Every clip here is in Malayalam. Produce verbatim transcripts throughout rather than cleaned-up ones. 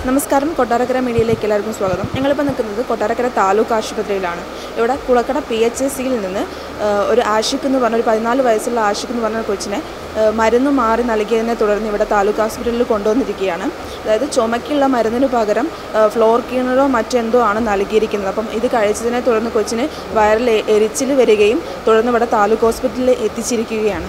നമസ്കാരം, കൊട്ടാരക്കര മീഡിയയിലേക്ക് എല്ലാവർക്കും സ്വാഗതം. ഞങ്ങളിപ്പോൾ നിൽക്കുന്നത് കൊട്ടാരക്കര താലൂക്ക് ആശുപത്രിയിലാണ്. ഇവിടെ കുളക്കട പി എച്ച് എസ് സിയിൽ നിന്ന് ഒരു ആഷിഖ് എന്ന് പറഞ്ഞ ഒരു പതിനാല് വയസ്സുള്ള ആഷിഖ് എന്ന് പറഞ്ഞ കൊച്ചിനെ മരുന്ന് മാറി നൽകിയതിനെ തുടർന്ന് ഇവിടെ താലൂക്ക് ആശുപത്രിയിൽ കൊണ്ടുവന്നിരിക്കുകയാണ്. അതായത് ചുമക്കുള്ള മരുന്നിന് പകരം ഫ്ലോർ ക്ലീനറോ മറ്റെന്തോ ആണ് നൽകിയിരിക്കുന്നത്. അപ്പം ഇത് കഴിച്ചതിനെ തുടർന്ന് കൊച്ചിന് വയറിൽ എരിച്ചിൽ വരികയും തുടർന്ന് ഇവിടെ താലൂക്ക് ഹോസ്പിറ്റലിൽ എത്തിച്ചിരിക്കുകയാണ്.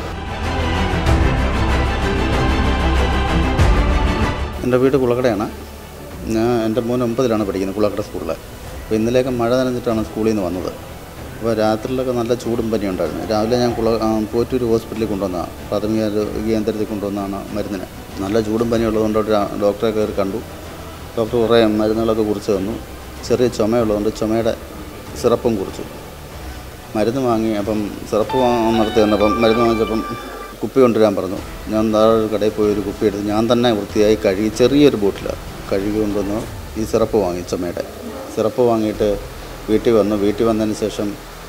എൻ്റെ വീട് കുളക്കടയാണ്. ഞാൻ എൻ്റെ മോൻ ഒമ്പതിലാണ് പഠിക്കുന്നത്, കുളക്കട സ്കൂളിൽ. അപ്പോൾ ഇന്നലെയൊക്കെ മഴ നനഞ്ഞിട്ടാണ് സ്കൂളിൽ നിന്ന് വന്നത്. അപ്പോൾ രാത്രിയിലൊക്കെ നല്ല ചൂടും പനി ഉണ്ടായിരുന്നു. രാവിലെ ഞാൻ കുള പോറ്റൂർ ഹോസ്പിറ്റലിൽ കൊണ്ടുവന്നതാണ്, പ്രാഥമിക കേന്ദ്രത്തിൽ കൊണ്ടുവന്നതാണ് മരുന്നിന്. നല്ല ചൂടും പനി ഉള്ളതുകൊണ്ട് ഡോക്ടറെ കയറി കണ്ടു. ഡോക്ടർ കുറേ മരുന്നുകളൊക്കെ കുറിച്ച് തന്നു. ചെറിയ ചുമയുള്ളതുകൊണ്ട് ചുമയുടെ സിറപ്പും കുറിച്ചു. മരുന്ന് വാങ്ങി. അപ്പം സിറപ്പ് നടത്തി വന്നപ്പം മരുന്ന് വാങ്ങിച്ചപ്പം കുപ്പി കൊണ്ടുവരാൻ പറഞ്ഞു. ഞാൻ താഴെ ഒരു കടയിൽ പോയി ഒരു കുപ്പി എടുത്ത് ഞാൻ തന്നെ വൃത്തിയായി കഴുകി ചെറിയൊരു ബോട്ടിലാണ് കഴുകി കൊണ്ടുവന്ന് ഈ സിറപ്പ് വാങ്ങി. ചുമയുടെ സിറപ്പ് വാങ്ങിയിട്ട് വീട്ടിൽ വന്നു. വീട്ടിൽ വന്നതിന് ശേഷം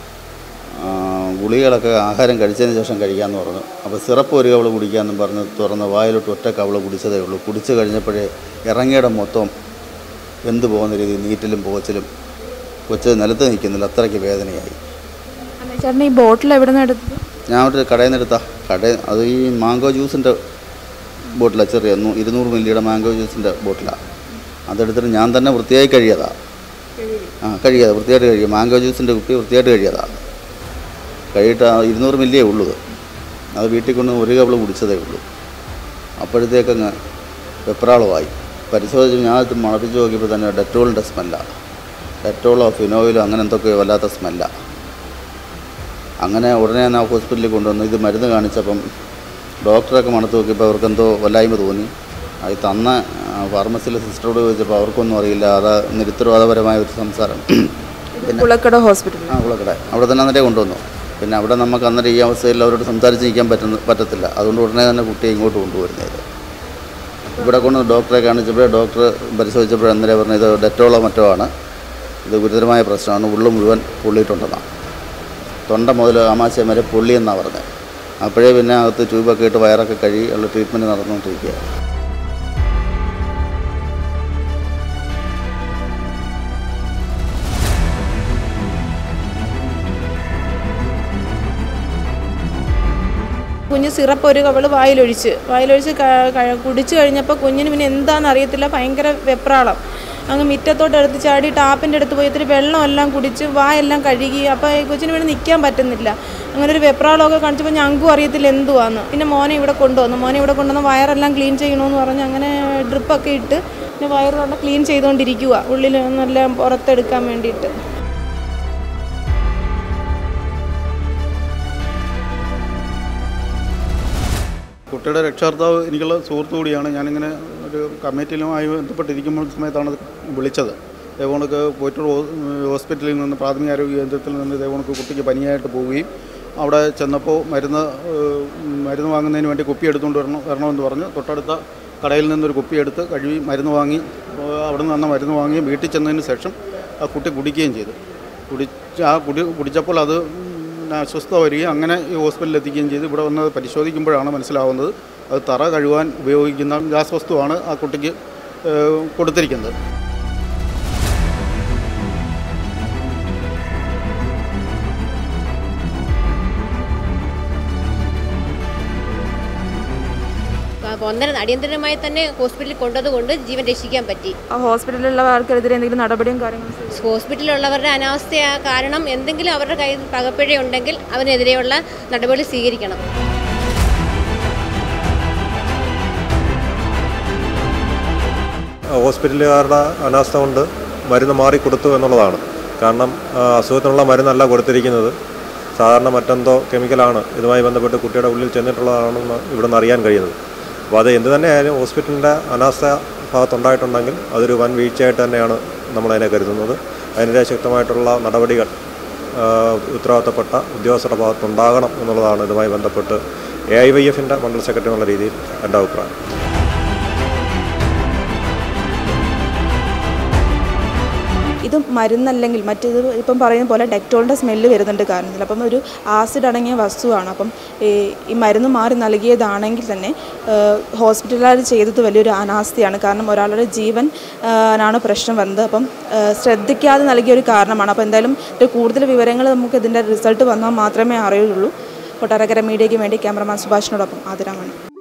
ഗുളികളൊക്കെ ആഹാരം കഴിച്ചതിന് ശേഷം കഴിക്കാമെന്ന് പറഞ്ഞു. അപ്പോൾ സിറപ്പ് ഒരു കവള് കുടിക്കാമെന്നും പറഞ്ഞ് തുറന്ന് വായിലോട്ട് ഒറ്റ കവള് കുടിച്ചതേ ഉള്ളൂ. കുടിച്ച് കഴിഞ്ഞപ്പോഴേ ഇറങ്ങിയിടം മൊത്തം വെന്ത് പോകുന്ന രീതിയിൽ നീറ്റിലും പോച്ചിലും കൊച്ച് നിലത്ത് നിൽക്കുന്നില്ല, അത്രയ്ക്ക് വേദനയായി. ചേട്ടൻ ഈ ബോട്ടിൽ എവിടെ നിന്ന് എടുത്തത്? ഞാൻ ഒരു കടയിൽ നിന്ന് എടുത്താ കട അത് ഈ മാംഗോ ജ്യൂസിൻ്റെ ബോട്ടിലാണ്, ചെറിയ ഇരുന്നൂറ് മില്ലിയുടെ മാംഗോ ജ്യൂസിൻ്റെ ബോട്ടിലാണ്. അതെടുത്തിട്ട് ഞാൻ തന്നെ വൃത്തിയായി കഴിയതാണ്. ആ കഴിയാതെ വൃത്തിയായിട്ട് കഴിയുക. മാംഗോ ജ്യൂസിൻ്റെ കുപ്പി വൃത്തിയായിട്ട് കഴിയതാണ്. കഴിയിട്ട് ഇരുന്നൂറ് മില്ലിയേ ഉള്ളൂ. അത് വീട്ടിൽ കൊണ്ട് ഒരു കവള് കുടിച്ചതേ ഉള്ളൂ. അപ്പോഴത്തേക്കങ്ങ് വെപ്രാളമായി. പരിശോധിച്ച് ഞാൻ ഇത് മണപ്പിച്ച് നോക്കിയപ്പോൾ തന്നെ ഡെറ്റോളിൻ്റെ സ്മെല്ലാണ്. ഡെറ്റോളോ ഫിനോയിലോ അങ്ങനെ എന്തൊക്കെയോ വല്ലാത്ത സ്മെല്ലാണ്. അങ്ങനെ ഉടനെ ഞാൻ ആ ഹോസ്പിറ്റലിൽ കൊണ്ടുവന്നു. ഇത് മരുന്ന് കാണിച്ചപ്പം ഡോക്ടറൊക്കെ മണത്ത് നോക്കിയപ്പോൾ അവർക്കെന്തോ വല്ലായ്മ തോന്നി. അത് തന്ന ഫാർമസിയിലെ സിസ്റ്ററോട് ചോദിച്ചപ്പോൾ അവർക്കൊന്നും അറിയില്ല. അത് നിരുത്തരവാദപരമായ ഒരു സംസാരം. പിന്നെ കുളക്കട ഹോസ്പിറ്റൽ ആ കുളക്കട അവിടെ തന്നെ അന്നേരം കൊണ്ടുവന്നു. പിന്നെ അവിടെ നമുക്ക് അന്നേരം ഈ അവസ്ഥയിൽ അവരോട് സംസാരിച്ച് നിൽക്കാൻ പറ്റുന്ന പറ്റത്തില്ല. അതുകൊണ്ട് ഉടനെ തന്നെ കുട്ടിയെ ഇങ്ങോട്ട് കൊണ്ടുവരുന്നത്. ഇവിടെ കൊണ്ട് ഡോക്ടറെ കാണിച്ചപ്പോഴേ ഡോക്ടർ പരിശോധിച്ചപ്പോഴേ അന്നേരം പറഞ്ഞത് ഇത് ഡെറ്റോളോ മറ്റോ ആണ്, ഇത് ഗുരുതരമായ പ്രശ്നമാണ്, ഉള്ളു മുഴുവൻ പൊള്ളിയിട്ടുണ്ടെന്നാണ്. തൊണ്ട മുതൽ ആമാശയം വരെ പൊള്ളിയെന്നാണ് പറഞ്ഞത്. അപ്പോഴേ പിന്നെ അകത്ത് ട്യൂബൊക്കെ ഇട്ട് വയറൊക്കെ കഴുകി ഉള്ള ട്രീറ്റ്മെൻറ്റ് നടന്നുകൊണ്ടിരിക്കുക. കുഞ്ഞ് സിറപ്പ് ഒരു കവള് വായിലൊഴിച്ച് വായിലൊഴിച്ച് കുടിച്ചു കഴിഞ്ഞപ്പോൾ കുഞ്ഞിന് പിന്നെ എന്താണെന്ന് അറിയത്തില്ല, ഭയങ്കര വെപ്രാളം. അങ്ങ് മുറ്റത്തോട്ട് എടുത്ത് ചാടി ടാപ്പിൻ്റെ അടുത്ത് പോയി ഇത്തിരി വെള്ളമെല്ലാം കുടിച്ച് വായെല്ലാം കഴുകി. അപ്പോൾ കൊച്ചിന് വേണ്ടി നിൽക്കാൻ പറ്റുന്നില്ല. അങ്ങനെ ഒരു വെപ്രാളമൊക്കെ കാണിച്ചപ്പോൾ ഞങ്ങൾക്കും അറിയത്തില്ല എന്തുവാന്ന്. പിന്നെ മോനെ ഇവിടെ കൊണ്ടുവന്നു. മോനെ ഇവിടെ കൊണ്ടുവന്ന് വയറെല്ലാം ക്ലീൻ ചെയ്യണമെന്ന് പറഞ്ഞ് അങ്ങനെ ഡ്രിപ്പൊക്കെ ഇട്ട് പിന്നെ വയറെല്ലാം ക്ലീൻ ചെയ്തുകൊണ്ടിരിക്കുക, ഉള്ളിൽ നിന്നെല്ലാം പുറത്തെടുക്കാൻ വേണ്ടിയിട്ട്. കുട്ടിയുടെ രക്ഷാകർത്താവ് എനിക്കുള്ള സുഹൃത്തു കൂടിയാണ്. ഞാനിങ്ങനെ ഒരു കമ്മിറ്റിയിലുമായി ബന്ധപ്പെട്ടിരിക്കുമ്പോൾ സമയത്താണ് വിളിച്ചത്. ഇതേപോണക്ക് പോറ്റൂർ ഹോസ്പിറ്റലിൽ നിന്ന് പ്രാഥമിക ആരോഗ്യ കേന്ദ്രത്തിൽ നിന്ന് ഇതേപോണക്ക് കുട്ടിക്ക് പനിയായിട്ട് പോവുകയും അവിടെ ചെന്നപ്പോൾ മരുന്ന് മരുന്ന് വാങ്ങുന്നതിന് വേണ്ടി കുപ്പി എടുത്തുകൊണ്ട് വരണം വരണമെന്ന് പറഞ്ഞ് തൊട്ടടുത്ത കടയിൽ നിന്നൊരു കുപ്പി എടുത്ത് കഴുകി മരുന്ന് വാങ്ങി അവിടെ നിന്ന് മരുന്ന് വാങ്ങി വീട്ടിൽ ചെന്നതിന് ശേഷം ആ കുട്ടി കുടിക്കുകയും ചെയ്തു. കുടിച്ച് ആ കുടി കുടിച്ചപ്പോൾ അത് അസ്വസ്ഥത വരികയും അങ്ങനെ ഈ ഹോസ്പിറ്റലിൽ എത്തിക്കുകയും ചെയ്ത് ഇവിടെ വന്ന് പരിശോധിക്കുമ്പോഴാണ് മനസ്സിലാവുന്നത് അത് തറ കഴുകാൻ ഉപയോഗിക്കുന്ന ഗ്യാസ് വസ്തുവാണ് ആ കുട്ടിക്ക് കൊടുത്തിരിക്കുന്നത്. ഒന്നര അടിയന്തരമായി തന്നെ ഹോസ്പിറ്റലിൽ കൊണ്ടതുകൊണ്ട് ജീവൻ രക്ഷിക്കാൻ പറ്റി. ആ ഹോസ്പിറ്റലിലുള്ള ആൾക്കെതിരെ എന്തെങ്കിലും നടപടിയും കാര്യങ്ങളും? ഹോസ്പിറ്റലിലുള്ളവരുടെ അനാവസ്ഥ കാരണം എന്തെങ്കിലും അവരുടെ കയ്യിൽ പകപ്പിഴ ഉണ്ടെങ്കിൽ അവനെതിരെയുള്ള നടപടി സ്വീകരിക്കണം. ഹോസ്പിറ്റലുകാരുടെ അനാസ്ഥ കൊണ്ട് മരുന്ന് മാറിക്കൊടുത്തു എന്നുള്ളതാണ്. കാരണം അസുഖത്തിനുള്ള മരുന്നല്ല കൊടുത്തിരിക്കുന്നത്, സാധാരണ മറ്റെന്തോ കെമിക്കലാണ് ഇതുമായി ബന്ധപ്പെട്ട് കുട്ടിയുടെ ഉള്ളിൽ ചെന്നിട്ടുള്ളതാണെന്ന് ഇവിടെ നിന്ന് അറിയാൻ കഴിയുന്നത്. അപ്പോൾ അത് എന്ത് തന്നെയായാലും ഹോസ്പിറ്റലിൻ്റെ അനാസ്ഥ ഭാഗത്തുണ്ടായിട്ടുണ്ടെങ്കിൽ അതൊരു വൻ വീഴ്ചയായിട്ട് തന്നെയാണ് നമ്മളതിനെ കരുതുന്നത്. അതിനെതിരെ ശക്തമായിട്ടുള്ള നടപടികൾ ഉത്തരവാദിത്തപ്പെട്ട ഉദ്യോഗസ്ഥരുടെ ഭാഗത്തുണ്ടാകണം എന്നുള്ളതാണ് ഇതുമായി ബന്ധപ്പെട്ട് എ ഐ വൈ എഫിൻ്റെ മണ്ഡല സെക്രട്ടറി എന്നുള്ള രീതിയിൽ എൻ്റെ അഭിപ്രായം. ഇത് മരുന്നല്ലെങ്കിൽ മറ്റേത് ഇപ്പം പറയുന്ന പോലെ ഡെറ്റോളിൻ്റെ സ്മെല്ല് വരുന്നുണ്ട് കാരണത്തിൽ. അപ്പം ഒരു ആസിഡ് അടങ്ങിയ വസ്തുവാണ്. അപ്പം ഈ മരുന്ന് മാറി നൽകിയതാണെങ്കിൽ തന്നെ ഹോസ്പിറ്റലുകാർ ചെയ്തത് വലിയൊരു അനാസ്ഥയാണ്. കാരണം ഒരാളുടെ ജീവൻ ആണ് പ്രശ്നം വന്നത്. അപ്പം ശ്രദ്ധിക്കാതെ നൽകിയ ഒരു കാരണമാണ്. അപ്പോൾ എന്തായാലും കൂടുതൽ വിവരങ്ങൾ നമുക്ക് ഇതിൻ്റെ റിസൾട്ട് വന്നാൽ മാത്രമേ അറിയുള്ളൂ. കൊട്ടാരക്കര മീഡിയയ്ക്ക് വേണ്ടി ക്യാമറമാൻ സുഭാഷിനോടൊപ്പം ആതിരാമണി.